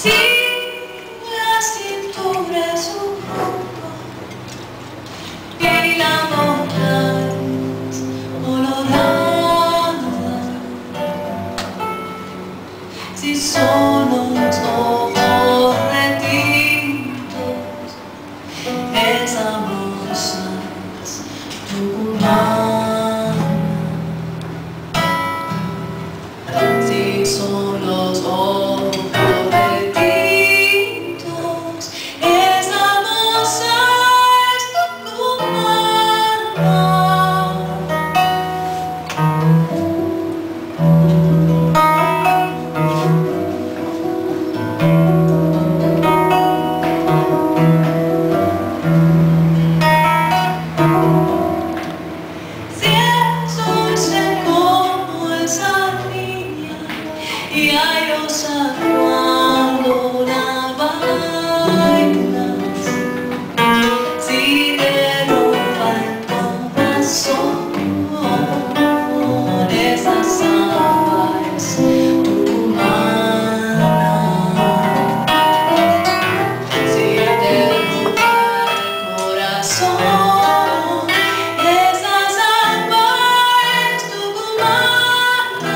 Si la cintura es un poco y la boca es colorada, si son los ojos retintos, esa moza es tucumana. Si son los ojos retintos, esa moza es tucumana. Si es dulce como esa niña y airosa cuando la bailas, si te roba el corazón, esa samba es tucumana. Si te roba el corazón, esa samba es tucumana.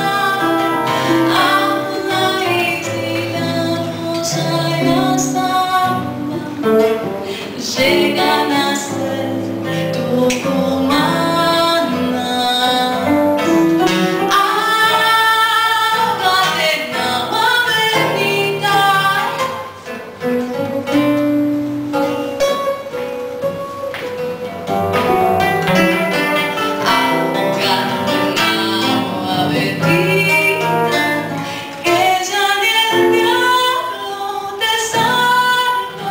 Llegan a ser tucumanas. Ágate en agua bendita, ahogate en agua bendita, que ya ni el diablo te salva.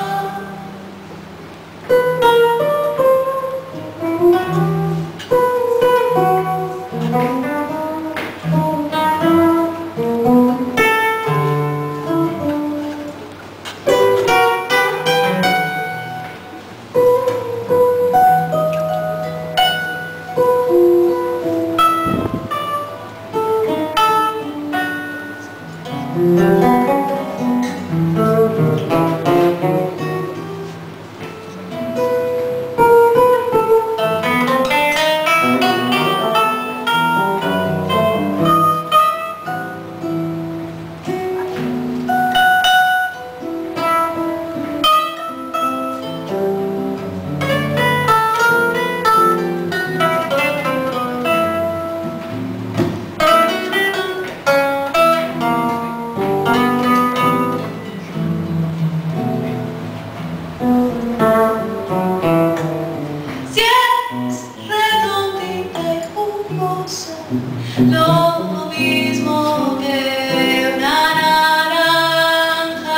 Si es redondita y jugosa, lo mismo que una naranja.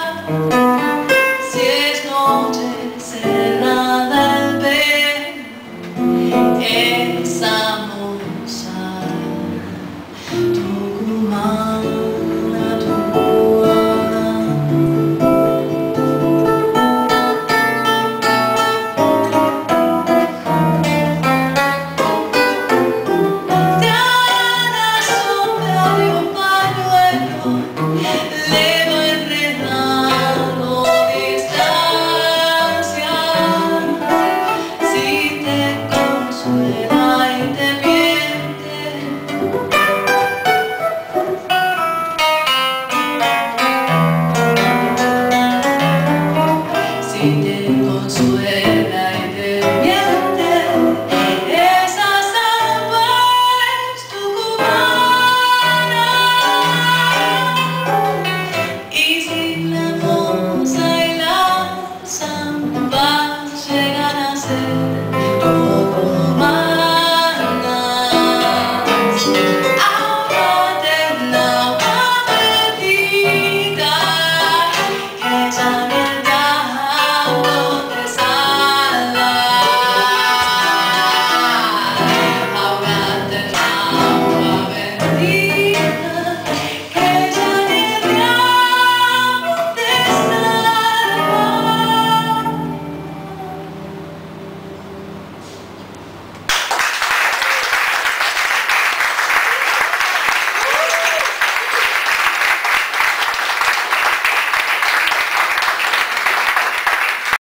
Si es noche cerrada el velo, esa moza tucumana, tucumana. Te hará sombra de un pañuelo.